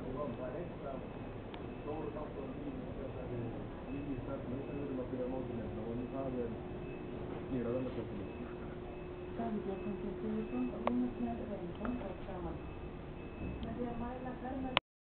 stóru þáttur í þessari nýju stefnu sem við erum að byrja að móta hérna og það snýr að verðlagsstefnunni. Davíð Jónsson Sigurðsson og Jónas Már Reynisson tók saman. Með því að mæla verðlag